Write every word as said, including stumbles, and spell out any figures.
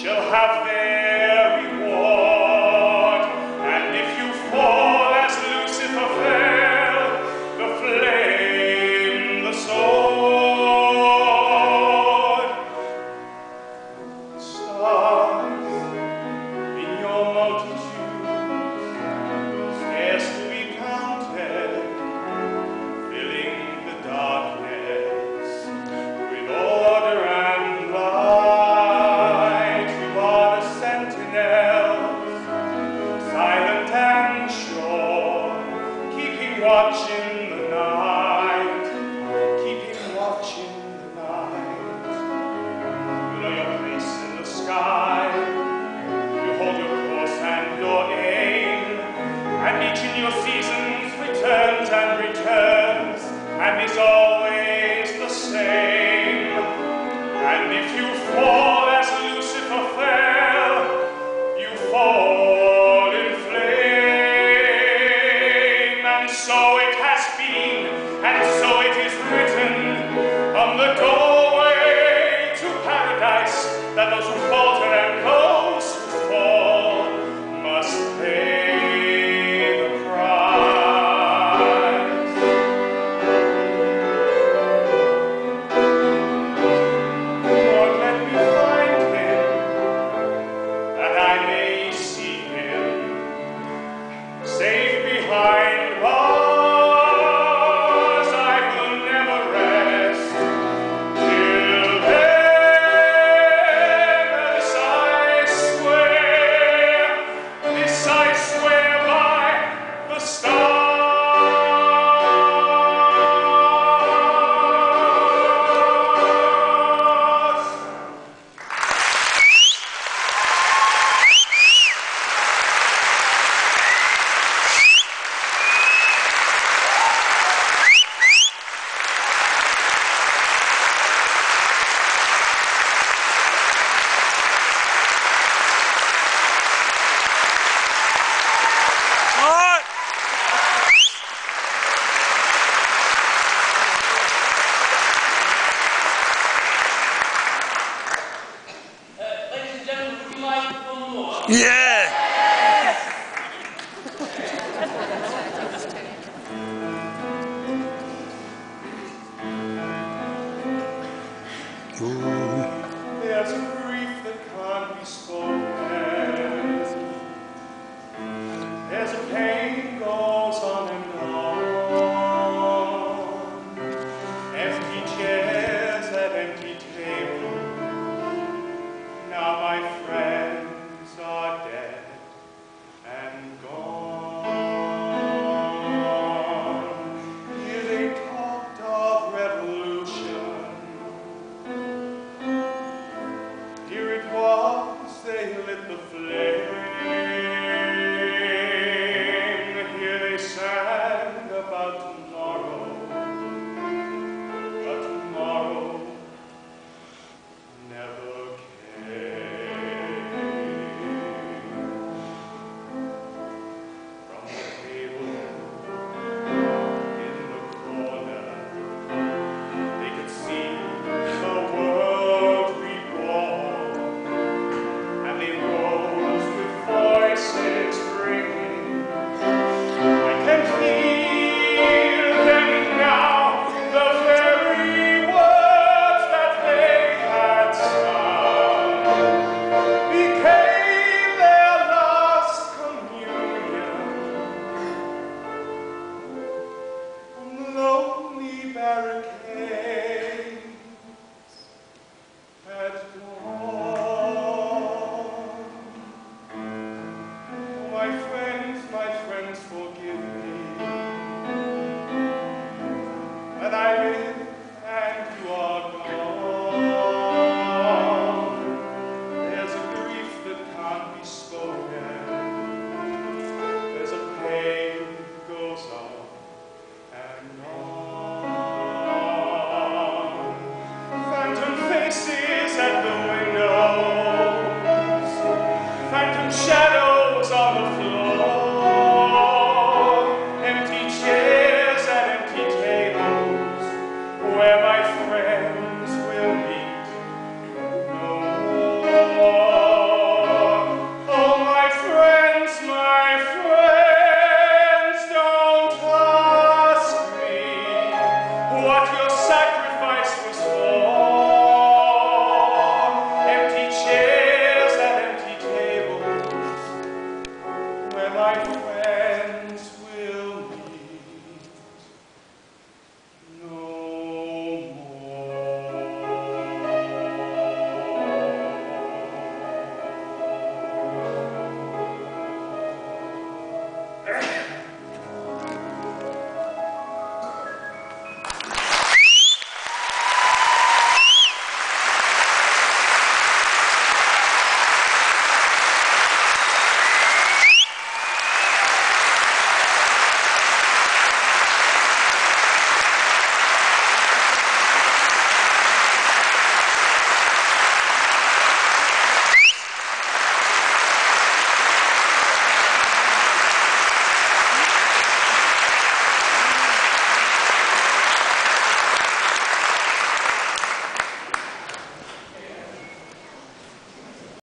shall have their reward. And if you fall as Lucifer fell, the flame, the sword, stars in your multitude, scarce to be counted, filling the darkness with order and light. You are the sentinels, silent and sure, keeping watch in the night, keeping watch in the night. You know your place in the sky, you hold your course and your aim, and each in your seasons returns and returns, and is always the same. And if you fall as Lucifer fell, you fall in flame. And so it has been, and so it is written on the doorway to paradise, that those who falter and those who fall must pay the price. Lord, let me find him, that I may see him, safe behind bars. I will never rest till then. This I swear, this I swear by the stars. Ladies and gentlemen, would you like one more? Yeah. There's a grief that can't be spoken. There's a pain gone